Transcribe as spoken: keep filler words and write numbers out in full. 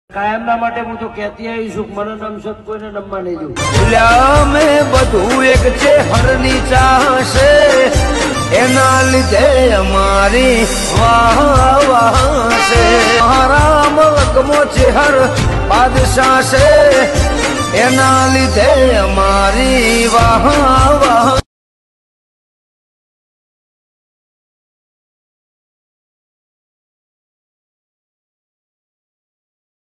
कायम ना माटे हूँ तो कहती आई सुख मन नम सब कोई ने नम्मा नहीं दू भूल्या में बधु एक छे हरनी चाहशे एना लीधे अमारी वाह वाह से मारा मलकमो छे हर बादशाह से एना लीधे अमारी वाह वाह।